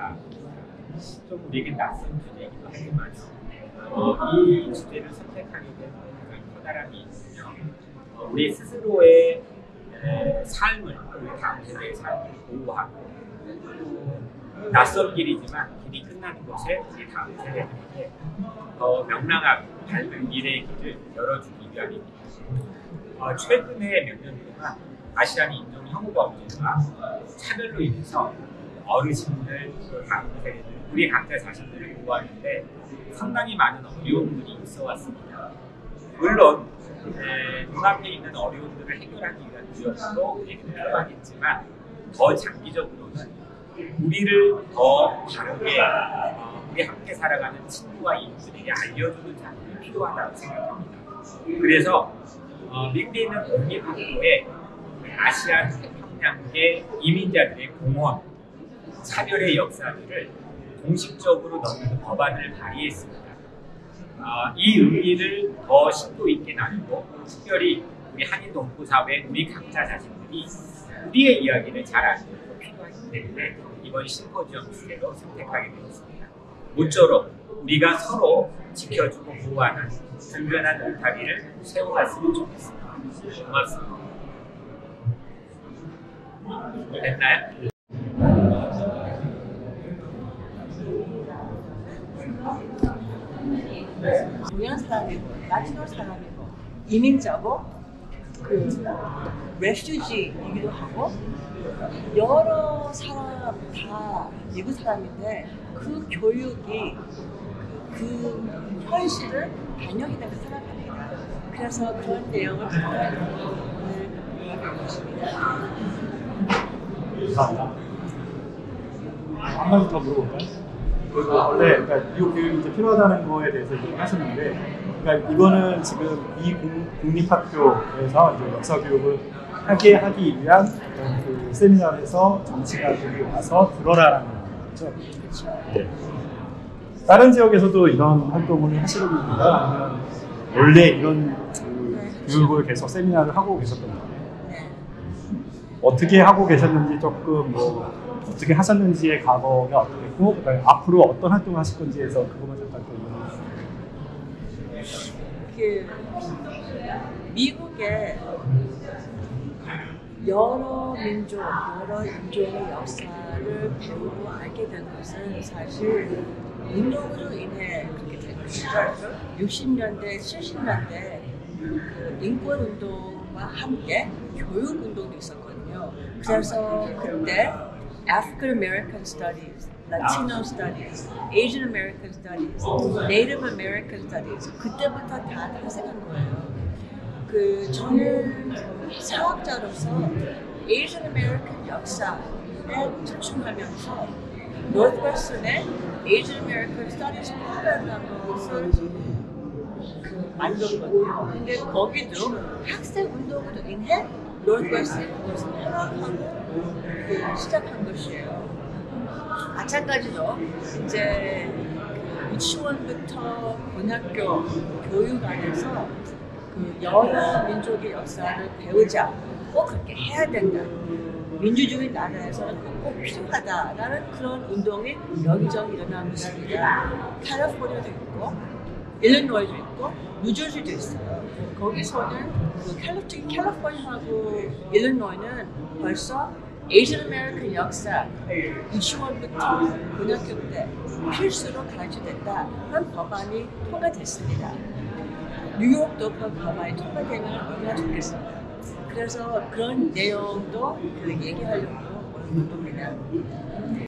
있습니다. 좀 우리에게 낯선 주제이기도 하지만요. 이 주제를 선택하게 된 가장 커다란 이유는요. 우리 스스로의 삶을, 우리 다음 세대의 삶을 보호하고 낯선 길이지만 길이 끝나는 곳에 우리 다음 세대들에게 더 명랑하고 밝은 미래의 길을 열어주기 위함입니다. 최근에 몇 년 동안 아시안 인종 혐오범죄와 차별로 인해서 어르신들, 다음 세대들, 우리 각자 자신들을 보호하는데 상당히 많은 어려움들이 있어 왔습니다. 물론 눈앞에 있는 어려움들을 해결하기 위한 노력도 우리에게 필요하겠지만 더 장기적으로는 우리를 더 다르게 우리 함께 살아가는 친구와 이웃들에게 알려주는 작업이 필요하다고 생각합니다. 그래서 미국에 있는 국립학교에 아시안 태평양계 이민자들의 공헌, 차별의 역사들을 공식적으로 넣는 법안을 발의했습니다. 이 의미를 더 심도 있게 나누고 특별히 우리 한인 동포 사회 우리 각자 자신들이 우리의 이야기를 잘 알고 필요하기 때문에 이번 심포지엄 주제로 선택하게 되었습니다. 모쪼록 우리가 서로 지켜주고 보호하는 든든한 울타리를 세워갔으면 좋겠습니다. 고맙습니다. 됐나요? 동양 사람이고, 라티노 사람이고, 이민자고, 레퓨지이기도 하고, 여러 사람 다 미국 사람인데 그 교육이 그 현실을 반영했다고 생각합니다. 그래서 그런 내용을 오늘 이야기해 보십니다. 감사합니다. 한 가지 더 물어볼까요? 원래 그러니까 미국 교육이 이제 필요하다는 거에 대해서 얘기를 하셨는데, 그러니까 이거는 지금 이 국립학교에서 이제 역사 교육을 하게 하기 위한 어떤 그 세미나에서 정치가들이 와서 들어라라는 거죠. 그렇죠. 네. 다른 지역에서도 이런 활동을 하시는 건가요? 아니면 원래 이런 그 교육을 계속 세미나를 하고 계셨던 거예요? 네. 어떻게 하고 계셨는지 조금 어떻게 하셨는지의 과거가 어떻겠고, 그다음에 앞으로 어떤 활동을 하실 건지에서 그것만 잠깐 미국의 여러 민족, 여러 인종의 역사를 배우고 알게 된 것은 사실 운동으로 인해 그렇게 된 것이죠. 60년대, 70년대 그 인권 운동과 함께 교육 운동도 있었거든요. 그래서 그때 African American Studies, Latino Studies, Asian American Studies, Native American Studies 그때부터 다 탄생한 거예요. 저는 사학자로서 Asian American 역사에 집중하면서 노스웨스턴의 Asian American Studies 프로그램이라는 것을 만들었거든요. 근데 거기도 학생 운동으로 인해 노스웨스턴이 그것을 허락하고 시작한 것이에요. 마찬가지로 이제 유치원부터 고등학교 교육 안에서 여러 민족의 역사를 배우자, 꼭 그렇게 해야 된다. 민주주의 나라에서는 꼭 필요하다라는 그런 운동이 여기저기 일어나고 있습니다. 캘리포니아도 있고, 일리노이도 있고, 뉴저지도 있어요. 거기서는 캘리포니아하고 일리노이는 벌써 에이전 아메리칸 역사 유치원부터 고등학교 때 필수로 가르쳐된다. 그런 법안이 통과됐습니다. 뉴욕도 그런 법안이 통과되면 얼마나 좋겠습니다. 그래서 그런 내용도 얘기하려고 오는 겁니다.